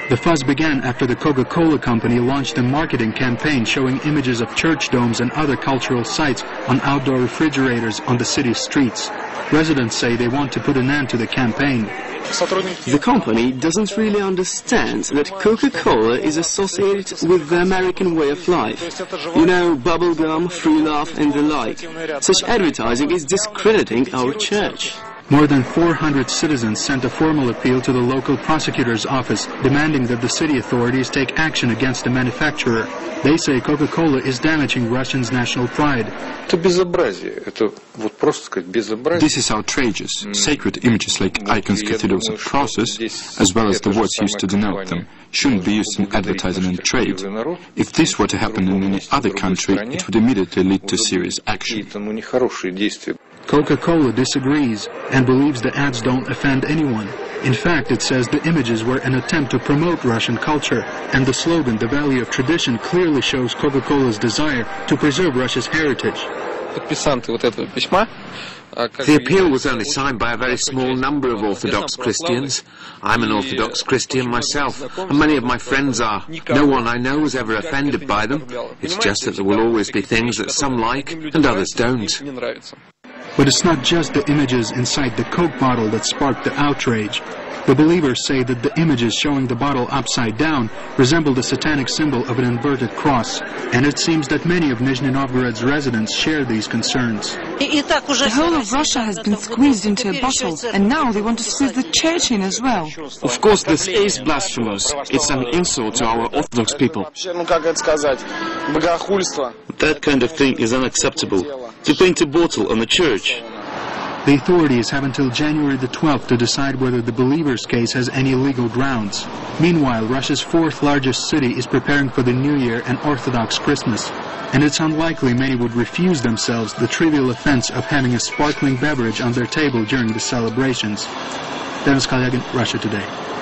The fuss began after the Coca-Cola company launched a marketing campaign showing images of church domes and other cultural sites on outdoor refrigerators on the city's streets. Residents say they want to put an end to the campaign. The company doesn't really understand that Coca-Cola is associated with the American way of life. You know, bubblegum, free love and the like. Such advertising is discrediting our church. More than 400 citizens sent a formal appeal to the local prosecutor's office demanding that the city authorities take action against the manufacturer. They say Coca-Cola is damaging Russians' national pride. This is outrageous. Sacred images like icons, cathedrals and crosses, as well as the words used to denote them, shouldn't be used in advertising and trade. If this were to happen in any other country, it would immediately lead to serious action. Coca-Cola disagrees and believes the ads don't offend anyone. In fact, it says the images were an attempt to promote Russian culture, and the slogan, "The Value of Tradition," clearly shows Coca-Cola's desire to preserve Russia's heritage. The appeal was only signed by a very small number of Orthodox Christians. I'm an Orthodox Christian myself, and many of my friends are. No one I know was ever offended by them. It's just that there will always be things that some like and others don't. But it's not just the images inside the Coke bottle that sparked the outrage. The believers say that the images showing the bottle upside down resemble the satanic symbol of an inverted cross, and it seems that many of Nizhny Novgorod's residents share these concerns. The whole of Russia has been squeezed into a bottle, and now they want to squeeze the church in as well. Of course, this is blasphemous. It's an insult to our Orthodox people. That kind of thing is unacceptable. To paint a bottle on a church. The authorities have until January the 12th to decide whether the believers' case has any legal grounds. Meanwhile, Russia's fourth largest city is preparing for the New Year and Orthodox Christmas, and it's unlikely many would refuse themselves the trivial offense of having a sparkling beverage on their table during the celebrations. Denis Kalyagin, Russia Today.